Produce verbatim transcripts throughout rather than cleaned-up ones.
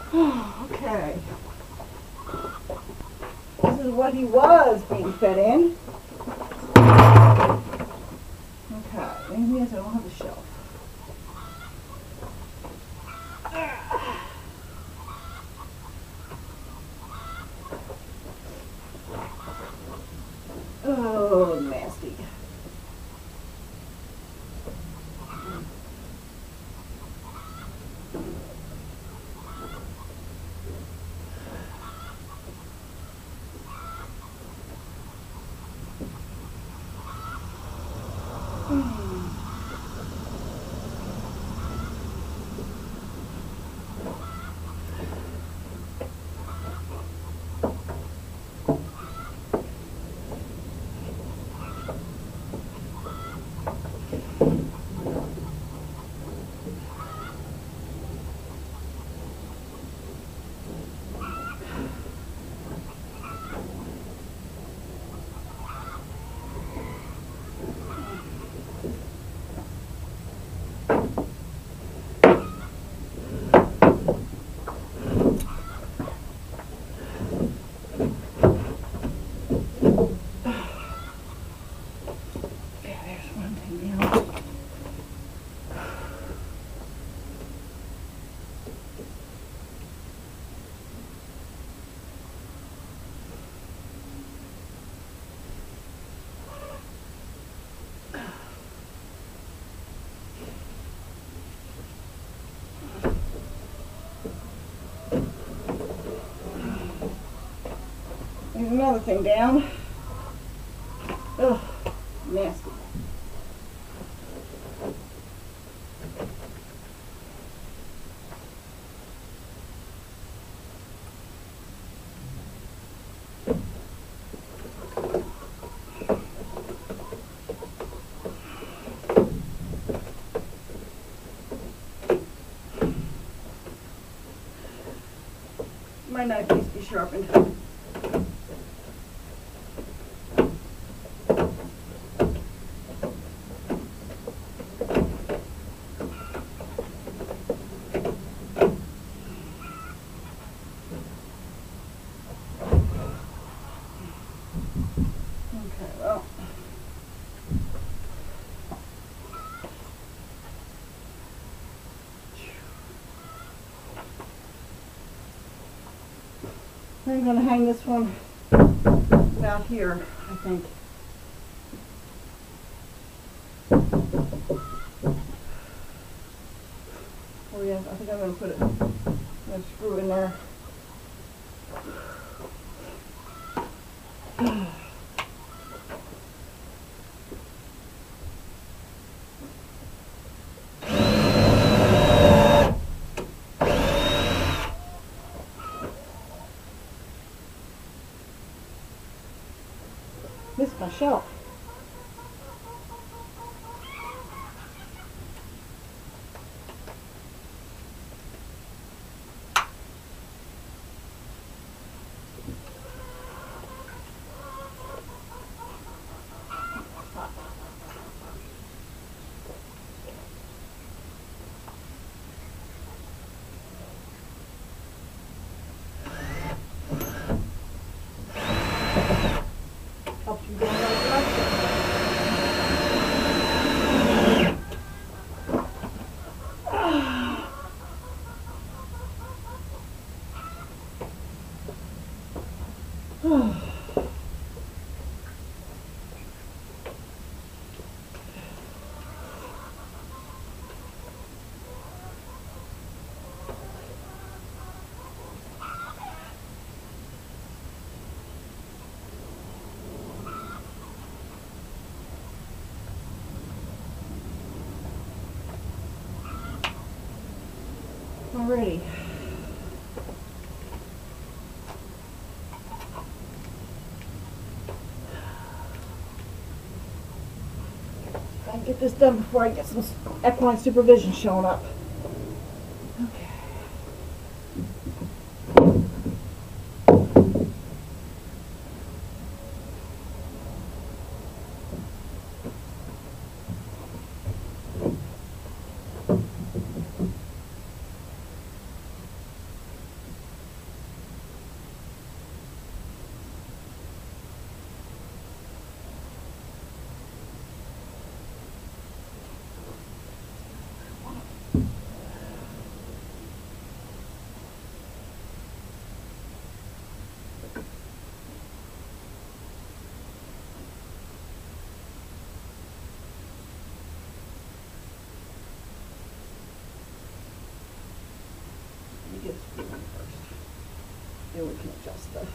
Okay. This is what he was being fed in. Okay, anything else? I don't have the shelf. Oh, nasty. There's another thing down. Ugh, nasty. My knife needs to be sharpened. I'm going to hang this one about here, I think. Oh yeah, I think I'm going to put it, I'm going to screw it in there. Missed my shelf. Help you go in the right direction. Alrighty. I can get this done before I get some equine supervision showing up. Okay. get a screw in first. Then we can adjust the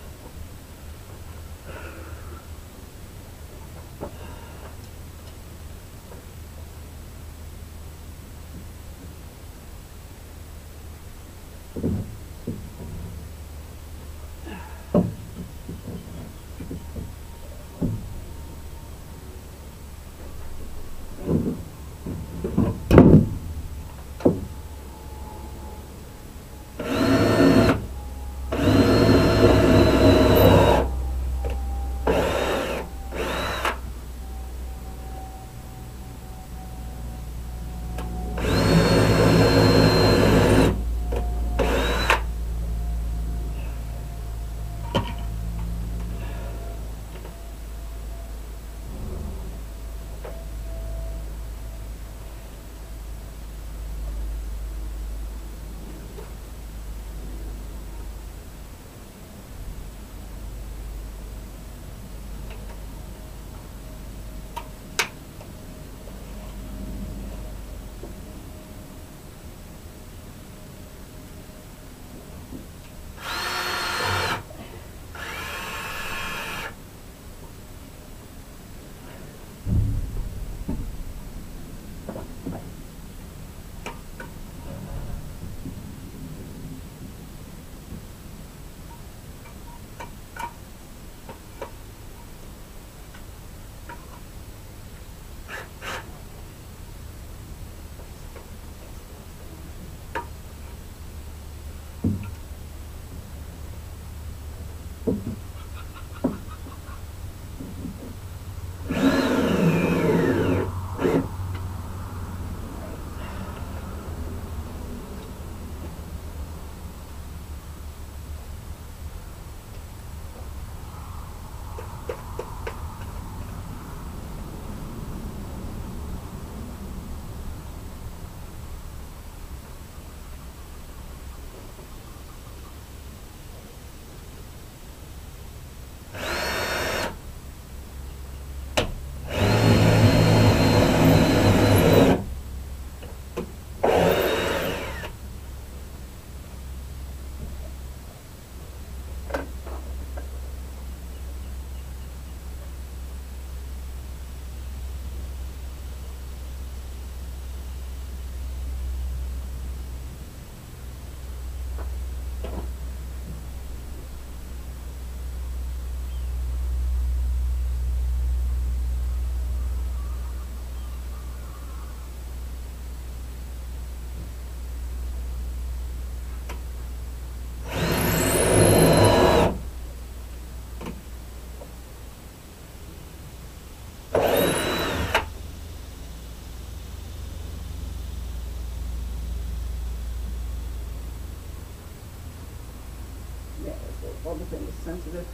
everything is sensitive.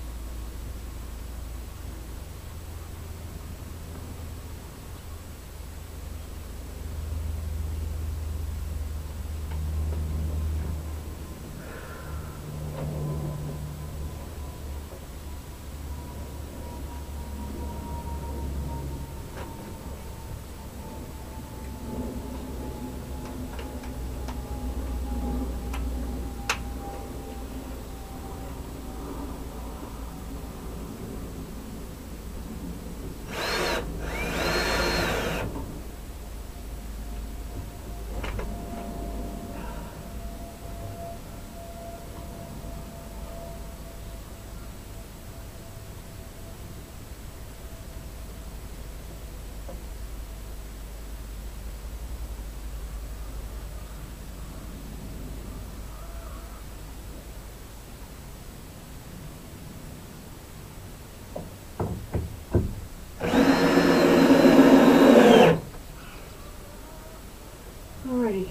Alrighty.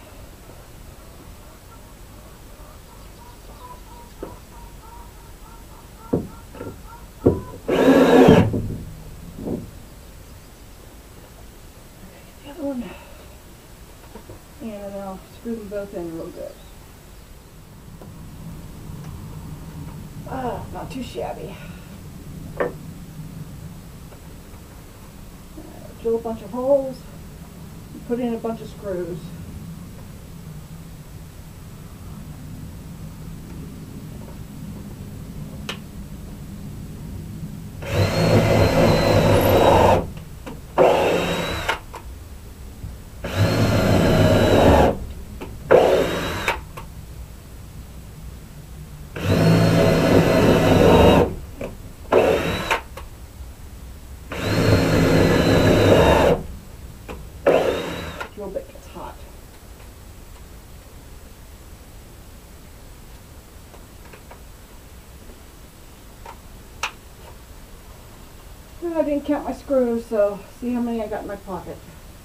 The other one. And then I'll screw them both in real good. Ah, not too shabby. Drill a bunch of holes. Put in a bunch of screws. I didn't count my screws, so see how many I got in my pocket.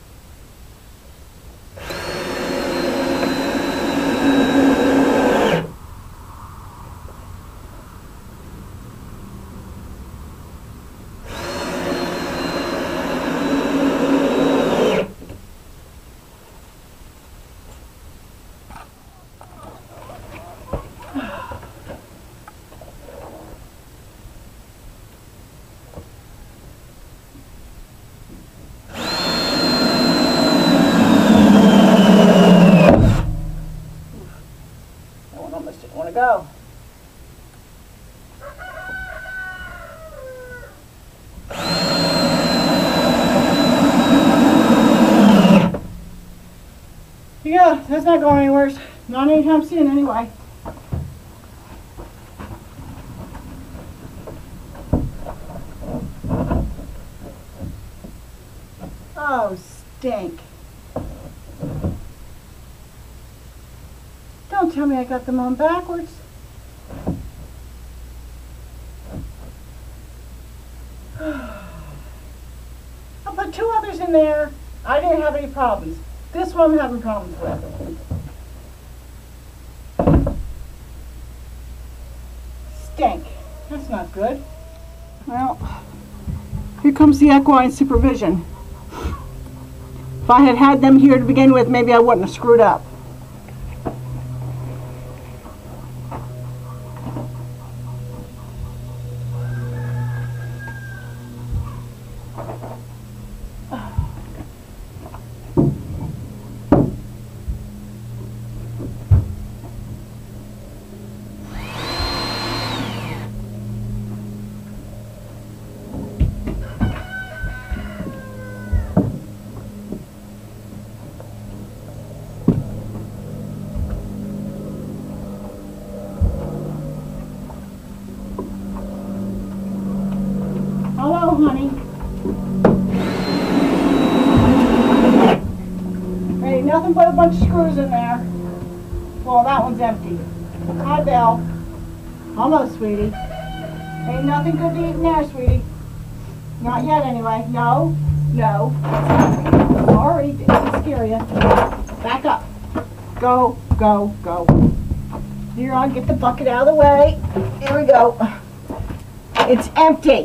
Go. Yeah, that's not going anywhere. Not anytime soon, anyway. Oh, stink. Don't tell me I got them on backwards. I put two others in there. I didn't have any problems. This one I'm having problems with. Stink. That's not good. Well, here comes the equine supervision. If I had had them here to begin with, maybe I wouldn't have screwed up. Hello, honey. There ain't nothing but a bunch of screws in there. Well, that one's empty. Hi, Belle. Hello, sweetie. Ain't nothing good to eat in there, sweetie. Not yet, anyway. No. No. Sorry, didn't scare you. Back up. Go, go, go. Here, I'll get the bucket out of the way. Here we go. It's empty.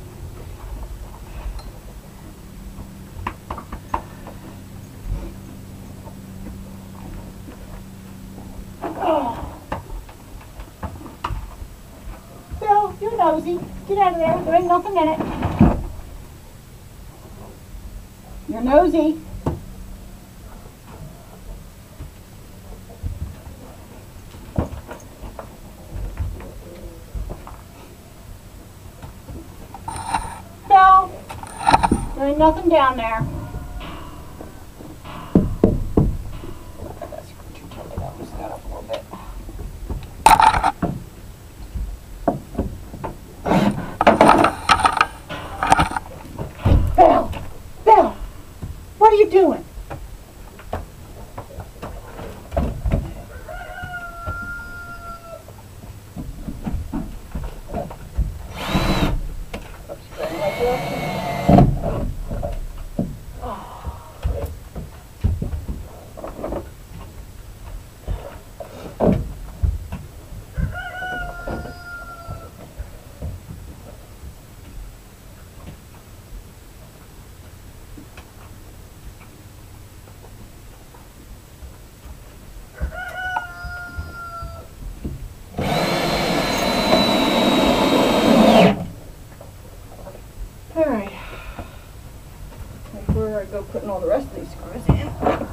Bill, you're nosy. Get out of there. There ain't nothing in it. You're nosy. Bill, there ain't nothing down there. Bill, Bill, what are you doing? Alright, before I go putting all the rest of these screws in.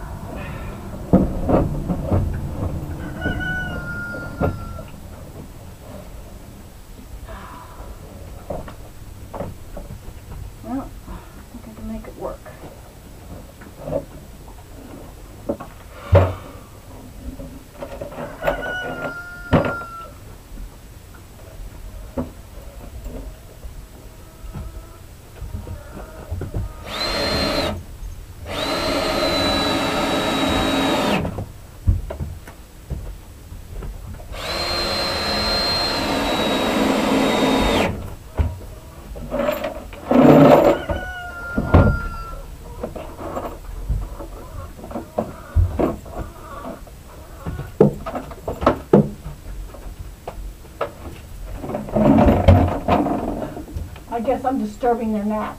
Well, I think I can make it work. guess I'm disturbing their nap.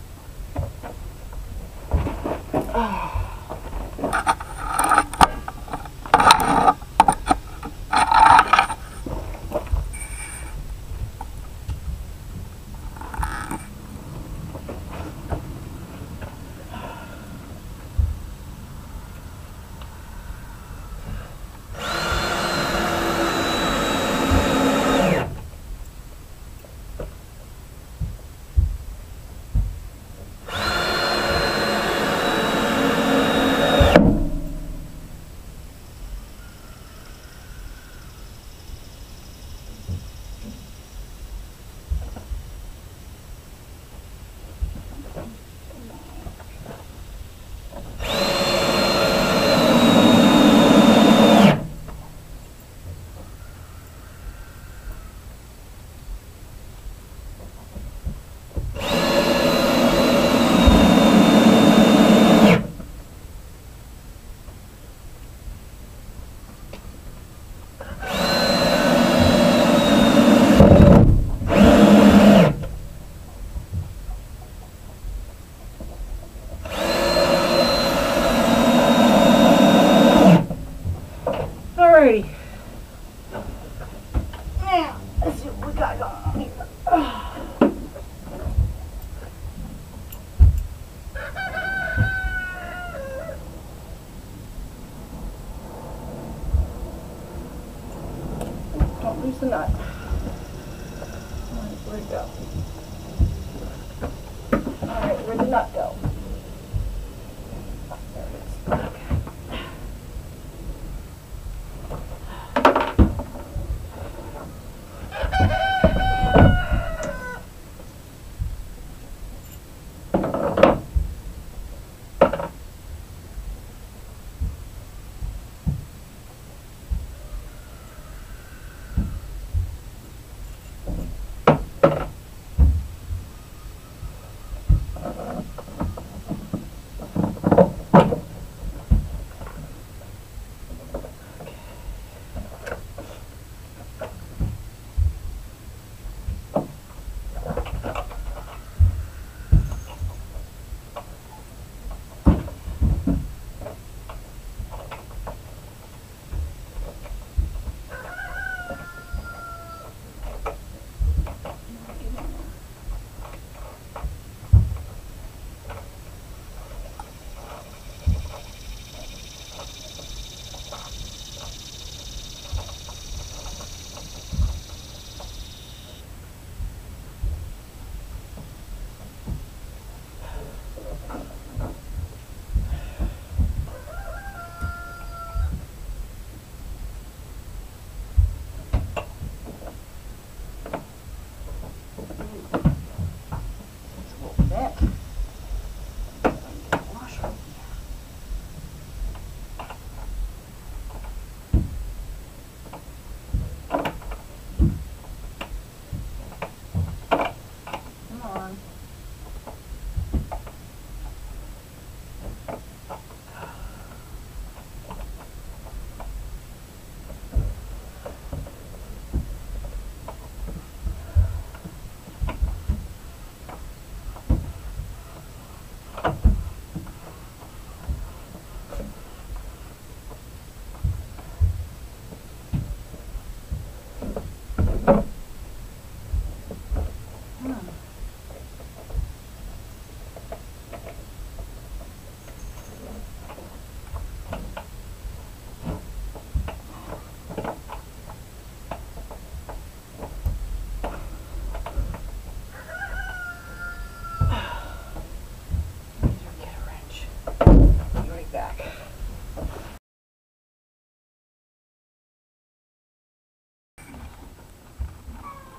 Alrighty. Now, let's see what we got going on here. Don't lose the nut. Alright, where'd it go? Alright, where'd the nut go? There it is. Okay.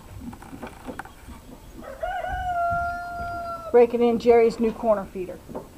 Breaking in Jerry's new corner feeder.